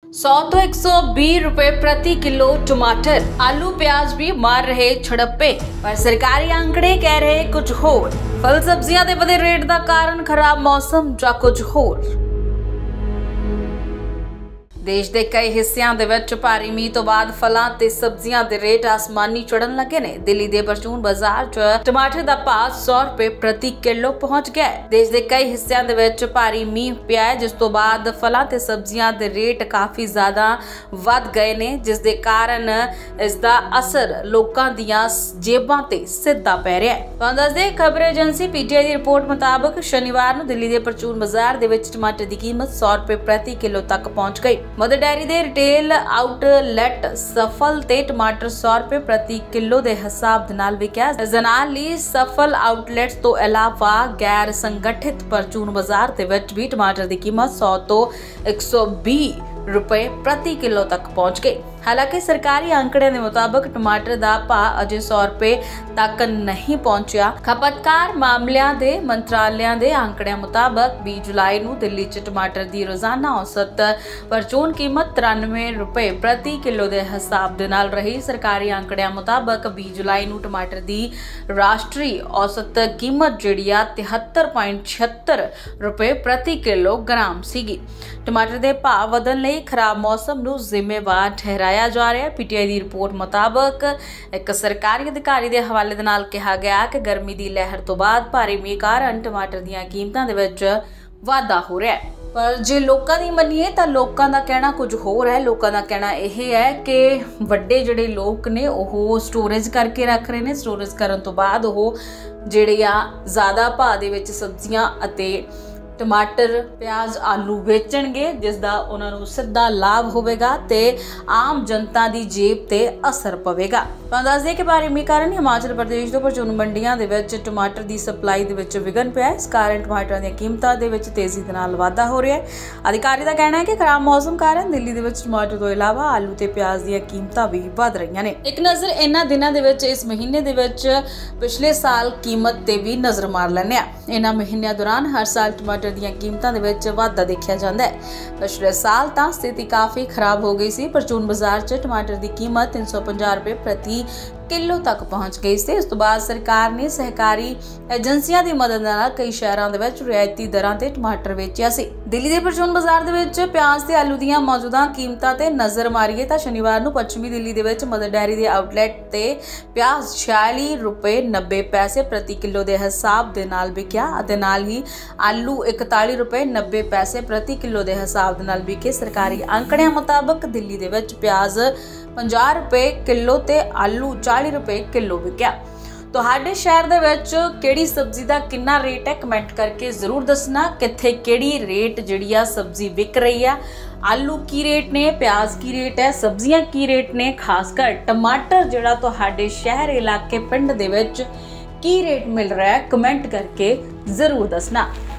100 तो 120 रुपए प्रति किलो टमाटर, आलू प्याज भी मार रहे झड़प्पे, पर सरकारी आंकड़े कह रहे कुछ होर। फल सब्जियां दे वधे रेट दा कारण खराब मौसम ਜਾਂ कुछ होर। देश के कई हिस्सों के विच भारी मीह तो बाद फलों ते सब्जियां के रेट आसमानी चढ़न लगे ने। दिल्ली के परचून बाजार च टमाटर का भाव 100 रुपए प्रति किलो पहुंच गया है। देश के कई हिस्सों के विच भारी मीह पिया है, जिस तो बाद फलों ते सब्जियां के रेट काफी ज्यादा वध गए ने, जिस दे कारण इसका असर लोगों दीयां जेबां ते सीधा पै रहा है। तुहानूं दस दे खबर एजेंसी पीटीआई की रिपोर्ट मुताबिक शनिवार नूं दिल्ली के परचून बाजार दे विच टमाटर की कीमत 100 रुपए प्रति किलो तक पहुंच गई। मदर डेयरी दे रिटेल आउटलैट सफल ते टमाटर 100 रुपए प्रति किलो के हिसाब दे नाल विकिया। इस दे नाल ही सफल आउटलैट्स तो इलावा गैर संगठित परचून बाजार दे विच भी टमाटर की कीमत 100 तो 120 रुपए प्रति किलो तक पहुंच गई। हालांकि सरकारी आंकड़े के मुताबिक टमाटर का भाव अजे 100 रुपए तक नहीं पहुंचा। खपतकार मामलों के मंत्रालय के आंकड़े मुताबिक 20 जुलाई को दिल्ली च टमाटर की रोजाना औसत परचून कीमत 93 रुपए प्रति किलो के हिसाब के नाल रही। सरकारी आंकड़े मुताबिक 20 जुलाई को टमाटर की राष्ट्रीय औसत कीमत जिहड़ी 73.76 रुपए प्रति किलोग्राम सीगी। टमाटर के भाव वधन लई खराब मौसम नूं जिम्मेवार ठहराया जा रहा है। पीटीआई की रिपोर्ट मुताबिक एक सरकारी अधिकारी के हवाले दे नाल कहा गया कि गर्मी की लहर तो बाद भारी मीह कारण टमाटर दी कीमतां दे विच वाधा हो रहा है। पर जे लोगों की मनीए तो लोगों का कहना कुछ होर है। लोगों का कहना यह है कि वड्डे जिहड़े लोग ने वो स्टोरेज करके रख रहे हैं। स्टोरेज करन तो बाद वो जिहड़ियां ज़्यादा भाव दे विच सब्जियां अते टमाटर प्याज आलू बेचणगे, जिसका उन्होंने सीधा लाभ होगा ते आम जनता की जेब ते असर पवेगा। तुहानूं दस दें कि भारी मीह कारण हिमाचल प्रदेश तो परचून मंडियां दे विच टमाटर की सप्लाई दे विच विघन पिया। इस कारण टमाटर दी कीमतां दे विच तेजी दे नाल वाधा हो रहा है। अधिकारी का कहना है कि खराब मौसम कारण दिल्ली दे विच टमाटर तो इलावा आलू ते प्याज दी कीमतां भी वध रहीआं ने। एक नज़र इन्हां दिनां दे विच इस महीने दे विच पिछले साल कीमत ते भी नज़र मार लैंदे आ। इन्हां महीनों दौरान हर साल टमाटर ਦੀਆਂ कीमतां दे विच वाधा देखा जाता है। पिछले साल तां स्थिति काफ़ी खराब हो गई सी। परचून बाजार च टमाटर की कीमत 350 रुपए प्रति किलो तक पहुंच गई थी। उस तो बाद सरकार ने सहकारी एजेंसियां की मदद नाल कई शहरों के विच रियायती दरां ते टमाटर बेचिया सी। दिल्ली के परचून बाजार दे विच प्याज ते आलू दीयां मौजूदा कीमतां ते नज़र मारीए तां शनिवार नूं पश्चिमी दिल्ली दे विच मदर डेयरी दे आउटलैट ते प्याज 46 रुपए 90 पैसे प्रति किलो के हिसाब दे नाल विकिया अते नाल ही आलू 41 रुपए 90 पैसे प्रति किलो के हिसाब दे नाल विके। सरकारी आंकड़िਆਂ मुताबिक दिल्ली दे विच प्याज 50 रुपए किलो ते आलू 40 रुपए किलो विकिया। तुहाडे शहर दे विच किहड़ी सब्जी दा किन्ना रेट है, कमेंट करके जरूर दसना। कित्थे किहड़ी रेट जिहड़ी आ सब्जी विक रही है, आलू की रेट ने, प्याज की रेट है, सब्जियां की रेट ने, खासकर टमाटर जिहड़ा तुहाडे शहर इलाके पिंड दे विच की रेट मिल रहा है, कमेंट करके जरूर दसना।